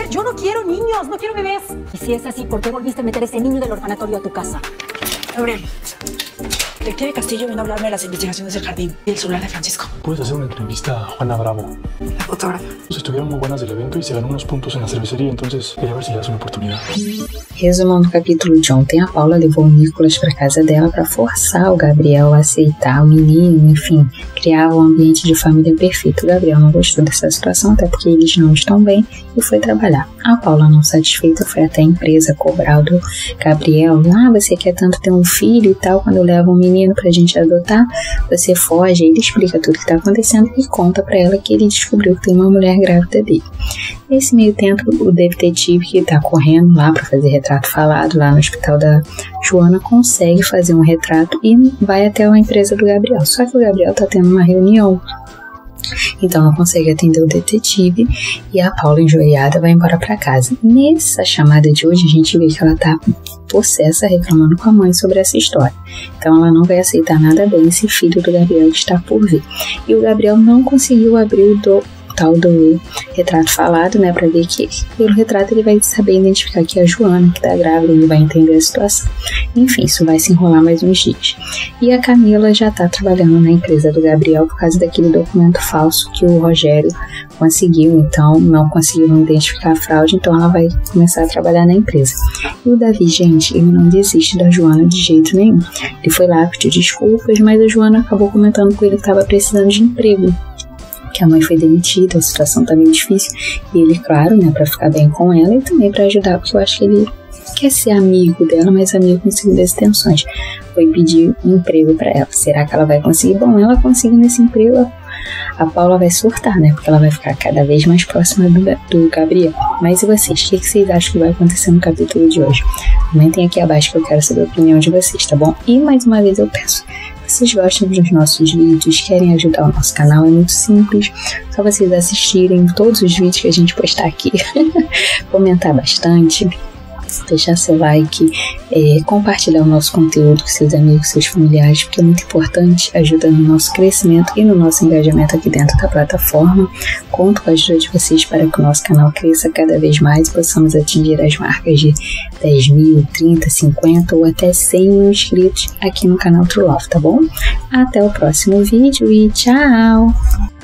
Yo no quiero niños, no quiero bebés. Y si es así, ¿por qué volviste a meter ese niño del orfanatorio a tu casa? Gabriel, Detective Castillo vino a hablarme de las investigaciones del jardín y el celular de Francisco. Puedes hacer una entrevista a Juana Bravo. La fotógrafa. Pues estuvieron muy buenas del evento y se ganó unos puntos en la cervecería, entonces quería ver si le das una oportunidad. Resumando o capítulo de ontem, a Paula levou o Nicolas para casa dela para forçar o Gabriel a aceitar o menino, enfim, criar um ambiente de família perfeito. O Gabriel não gostou dessa situação, até porque eles não estão bem, e foi trabalhar. A Paula, não satisfeita, foi até a empresa cobrar do Gabriel. Você quer tanto ter um filho e tal, quando eu levo um menino pra gente adotar, você foge. Ele explica tudo que tá acontecendo e conta pra ela que ele descobriu que tem uma mulher grávida dele. Nesse meio tempo, o detetive que tá correndo lá pra fazer retrato falado lá no hospital da Joana consegue fazer um retrato e vai até a empresa do Gabriel. Só que o Gabriel tá tendo uma reunião, então não consegue atender o detetive e a Paula, enjoiada, vai embora para casa. Nessa chamada de hoje, a gente vê que ela tá possessa, reclamando com a mãe sobre essa história. Então ela não vai aceitar nada bem esse filho do Gabriel que está por vir. E o Gabriel não conseguiu abrir o tal do retrato falado, né, para ver que pelo retrato ele vai saber identificar que é a Joana que tá grávida, ele vai entender a situação. Enfim, isso vai se enrolar mais uns dias. E a Camila já tá trabalhando na empresa do Gabriel por causa daquele documento falso que o Rogério conseguiu, então não conseguiram identificar a fraude, então ela vai começar a trabalhar na empresa. E o Davi, gente, ele não desiste da Joana de jeito nenhum. Ele foi lá pedir desculpas, mas a Joana acabou comentando com ele que estava precisando de emprego, que a mãe foi demitida, a situação tá meio difícil, e ele, claro, né, pra ficar bem com ela e também pra ajudar, porque eu acho que ele quer ser amigo dela, mas amigo com segundas intenções. Foi pedir um emprego pra ela. Será que ela vai conseguir? Bom, ela conseguindo esse emprego, a Paula vai surtar, né, porque ela vai ficar cada vez mais próxima do Gabriel. Mas e vocês? O que vocês acham que vai acontecer no capítulo de hoje? Comentem aqui abaixo que eu quero saber a opinião de vocês, tá bom? E mais uma vez eu peço, vocês gostam dos nossos vídeos, querem ajudar o nosso canal, é muito simples, só vocês assistirem todos os vídeos que a gente postar aqui, comentar bastante, deixar seu like, compartilhar o nosso conteúdo com seus amigos, seus familiares, porque é muito importante, ajuda no nosso crescimento e no nosso engajamento aqui dentro da plataforma. Conto com a ajuda de vocês para que o nosso canal cresça cada vez mais e possamos atingir as marcas de 10 mil, 30, 50 ou até 100 mil inscritos aqui no canal True Love, tá bom? Até o próximo vídeo e tchau!